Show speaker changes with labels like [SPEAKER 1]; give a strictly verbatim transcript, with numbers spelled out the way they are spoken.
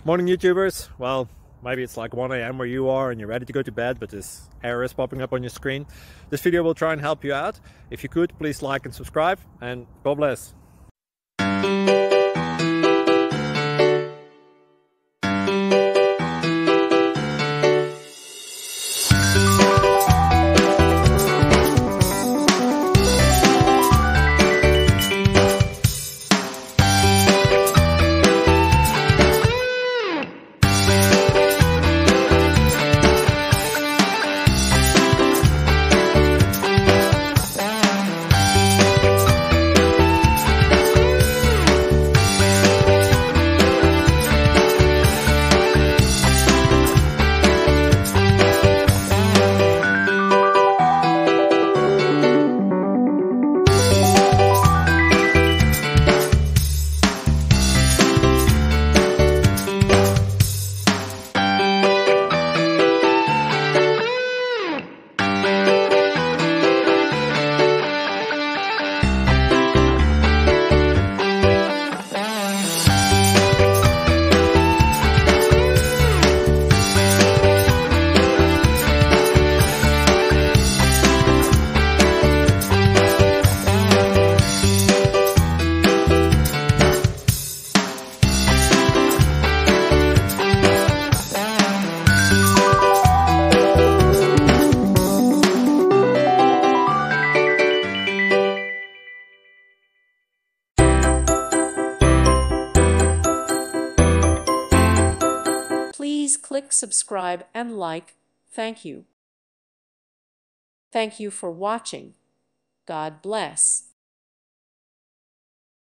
[SPEAKER 1] Morning YouTubers. Well, maybe it's like one A M where you are and you're ready to go to bed, but this error is popping up on your screen. This video will try and help you out. If you could, please like and subscribe, and God bless.
[SPEAKER 2] Please click subscribe and like. Thank you. Thank you for watching. God bless.